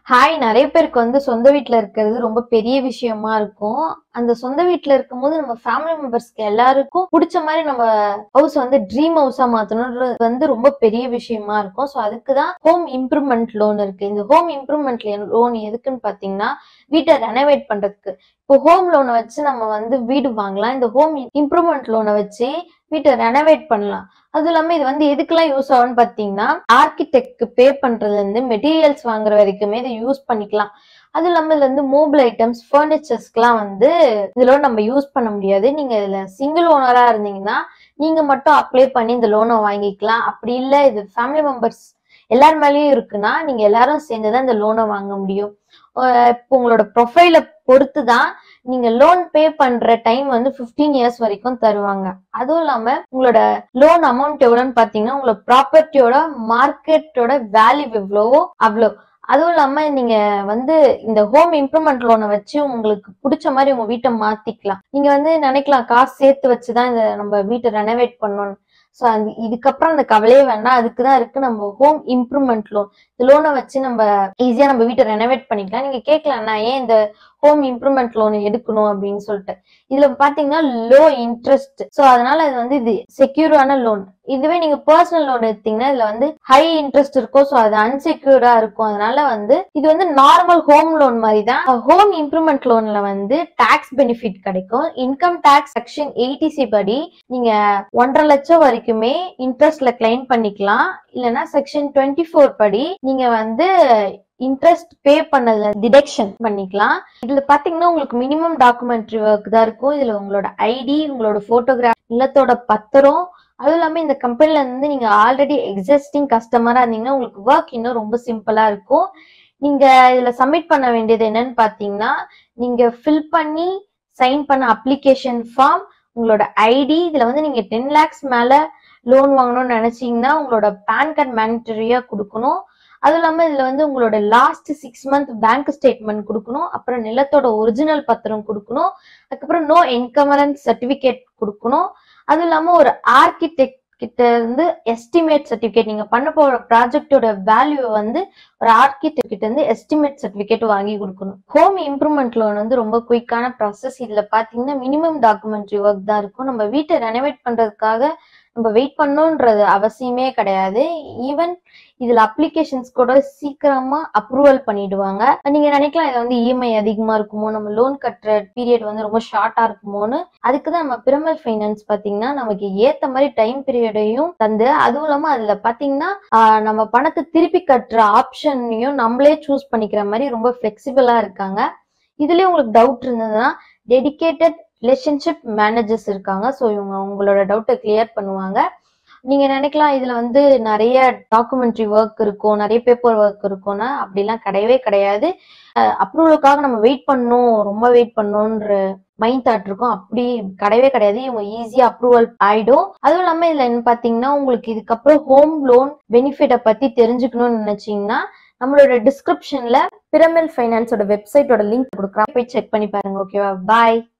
Hi நிறைய பேருக்கு சொந்த வீட்ல இருக்கிறது ரொம்ப பெரிய விஷயமா இருக்கும். அந்த சொந்த வீட்ல இருக்கும்போது நம்ம ஃபேமிலி மெம்பர்ஸ்க்கு எல்லாருக்கும் பிடிச்ச மாதிரி நம்ம ஹவுஸ் ட்ரீம் ஹவுஸா மாத்தணும்ன்றது ரொம்ப பெரிய விஷயமா இருக்கும். ஸோ அதுக்கு தான் ஹோம் இம்ப்ரூவ்மெண்ட் லோன் இருக்கு. இந்த ஹோம் இம்ப்ரூவ்மெண்ட் லோன் எதுக்குன்னு பாத்தீங்கன்னா வீட்டை ரெனோவேட் பண்றதுக்கு. இப்போ ஹோம் லோனை வச்சு நம்ம வீடு வாங்கலாம். இந்த ஹோம் இம்ப்ரூவ்மெண்ட் லோனை வச்சு வீட்டை ரெனோவேட் பண்ணலாம். அதுவும் இல்லாம இது எதுக்கெல்லாம் யூஸ் ஆகும்னு பாத்தீங்கன்னா ஆர்கிடெக்ட் பே பண்றதுல இருந்து மெட்டீரியல்ஸ் வாங்குற வரைக்குமே இதை யூஸ் பண்ணிக்கலாம். அதுவும் இல்லாம இதுல மொபைல் ஐட்டம்ஸ் பர்னிச்சர்ஸ்க்குலாம் இதுல நம்ம யூஸ் பண்ண முடியாது. நீங்க இதுல சிங்கிள் ஓனரா இருந்தீங்கன்னா நீங்க மட்டும் அப்ளை பண்ணி இந்த லோனை வாங்கிக்கலாம். அப்படி இல்லை இது ஃபேமிலி மெம்பர்ஸ் எல்லார் மேலேயும் இருக்குன்னா நீங்க எல்லாரும் சேர்ந்துதான் இந்த லோனை வாங்க முடியும். இப்போ உங்களோட ப்ரொஃபைல பொறுத்து தான் நீங்க லோன் பே பண்ற டைம் 15 இயர்ஸ் வரைக்கும் தருவாங்க. அதுவும் இல்லாம உங்களோட லோன் அமௌண்ட் எவ்வளவுன்னு பாத்தீங்கன்னா உங்களோட ப்ராப்பர்ட்டியோட மார்க்கெட்டோட வேல்யூ எவ்வளவோ அவ்வளோ. அதுவும் இல்லாம நீங்க இந்த ஹோம் இம்ப்ரூவ்மெண்ட் லோனை வச்சு உங்களுக்கு பிடிச்ச மாதிரி உங்க வீட்டை மாத்திக்கலாம். நீங்க நினைக்கலாம் காசு சேர்த்து வச்சுதான் இதை நம்ம வீட்டை ரெனோவேட் பண்ணணும். ஸோ இதுக்கப்புறம் அந்த கவலையே வேண்டாம். அதுக்குதான் இருக்கு நம்ம ஹோம் இம்ப்ரூவ்மெண்ட் லோன். இந்த லோனை வச்சு நம்ம ஈஸியா நம்ம வீட்டை ரெனோவேட் பண்ணிக்கலாம். நீங்க கேட்கலாம் நான் ஏன் இந்த ஹோம் இம்ப்ரூவ்மெண்ட் லோன் எடுக்கணும் அப்படின்னு சொல்லிட்டு. இதுல பாத்தீங்கன்னா லோ இன்ட்ரெஸ்ட். ஸோ அதனால இது செக்யூரான லோன். இதுவே நீங்க பர்சனல் லோன் எடுத்தீங்கன்னா இதுல ஹை இன்ட்ரெஸ்ட் இருக்கும். ஸோ அது அன்செக்யூர்டா இருக்கும். அதனால இது நார்மல் ஹோம் லோன் மாதிரி தான். ஹோம் இம்ப்ரூவ்மெண்ட் லோன்ல டாக்ஸ் பெனிஃபிட் கிடைக்கும். இன்கம் டாக்ஸ் செக்ஷன் 80C படி நீங்க 1.5 லட்சம் வரைக்குமே இன்ட்ரெஸ்ட்ல கிளைம் பண்ணிக்கலாம். இல்லைன்னா செக்ஷன் 24 படி நீங்க இன்ட்ரெஸ்ட் பே பண்ணதுல டிடக்ஷன் பண்ணிக்கலாம். இதுல பாத்தீங்கன்னா உங்களுக்கு மினிமம் டாக்குமெண்ட்ரி ஒர்க் தான் இருக்கும். இதுல உங்களோட ஐடி, உங்களோட போட்டோகிராஃப், நிலத்தோட பத்திரம், அதுவும் இல்லாம இந்த கம்பெனில நீங்க ஆல்ரெடி எக்ஸிஸ்டிங் கஸ்டமரா இருந்தீங்கன்னா உங்களுக்கு ஒர்க் இன்னும் ரொம்ப சிம்பிளா இருக்கும். நீங்க இதுல சப்மிட் பண்ண வேண்டியது என்னன்னு பாத்தீங்கன்னா நீங்க ஃபில் பண்ணி சைன் பண்ண அப்ளிகேஷன் ஃபார்ம், உங்களோட ஐடி, இதுல நீங்க 10 lakhs மேல லோன் வாங்கணும்னு நினைச்சீங்கன்னா உங்களோட பேன் கார்டு மேண்டட்டரியா கொடுக்கணும். அதுவும் இல்லாம இதுல உங்களோட லாஸ்ட் 6 month பேங்க் ஸ்டேட்மெண்ட் கொடுக்கணும். அப்புறம் நிலத்தோட ஒரிஜினல் பத்திரம் கொடுக்கணும். அதுக்கப்புறம் நோ என்கமரன்ஸ் சர்டிபிகேட் கொடுக்கணும். அதுவும் இல்லாம ஒரு ஆர்கிடெக்ட் கிட்ட இருந்து எஸ்டிமேட் சர்டிபிகேட், நீங்க பண்ண போற ப்ராஜெக்டோட வேல்யூ ஒரு ஆர்கிடெக்ட் கிட்ட இருந்து எஸ்டிமேட் சர்டிபிகேட் வாங்கி கொடுக்கணும். ஹோம் இம்ப்ரூவ்மெண்ட் லோன் ரொம்ப குயிக்கான ப்ராசஸ். இதுல பாத்தீங்கன்னா மினிமம் டாக்குமெண்ட்ரி ஒர்க் தான் இருக்கும். நம்ம வீட்டை ரெனோவேட் பண்றதுக்காக நம்ம வெயிட் பண்ணணும்ன்றது அவசியமே கிடையாது. ஈவன் இதுல அப்ளிகேஷன்ஸ் கூட சீக்கிரமா அப்ரூவல் பண்ணிடுவாங்க. நீங்க நினைக்கலாம் இது இஎம்ஐ அதிகமா இருக்குமோ, நம்ம லோன் கட்டுற பீரியட் ரொம்ப ஷார்ட்டா இருக்குமோன்னு. அதுக்குதான் நம்ம பிரமல் ஃபைனான்ஸ் பாத்தீங்கன்னா நமக்கு ஏத்த மாதிரி டைம் பீரியடையும் தந்து, அதுவும் இல்லாம அதுல பாத்தீங்கன்னா நம்ம பணத்தை திருப்பி கட்டுற ஆப்ஷனையும் நம்மளே சூஸ் பண்ணிக்கிற மாதிரி ரொம்ப பிளெக்சிபிளா இருக்காங்க. இதுலயே உங்களுக்கு டவுட் இருந்ததுன்னா டெடிகேட்டட் ரிலேஷன்ஷிப் மேனேஜர்ஸ் இருக்காங்க. ஸோ இவங்க உங்களோட டவுட்டை கிளியர் பண்ணுவாங்க. நீங்க நினைக்கலாம் இதுல நிறைய டாக்குமெண்ட்ரி ஒர்க் இருக்கும், நிறைய பேப்பர் ஒர்க் இருக்கும்னா அப்படிலாம் கிடையவே கிடையாது. அப்ரூவலுக்காக நம்ம வெயிட் பண்ணணும், ரொம்ப வெயிட் பண்ணணும்ன்ற மைண்ட் தாட் இருக்கும். அப்படி கிடையவே கிடையாது. இவங்க ஈஸியா அப்ரூவல் ஆயிடும். அதுவும் இல்லாம இதுல என்ன பாத்தீங்கன்னா உங்களுக்கு இதுக்கப்புறம் ஹோம் லோன் பெனிஃபிட்டை பத்தி தெரிஞ்சுக்கணும்னு நினைச்சீங்கன்னா நம்மளோட டிஸ்கிரிப்ஷன்ல பிரமல் ஃபைனான்ஸோட வெப்சைட்டோட லிங்க் கொடுக்குறேன், போய் செக் பண்ணி பாருங்க. ஓகேவா? பாய்.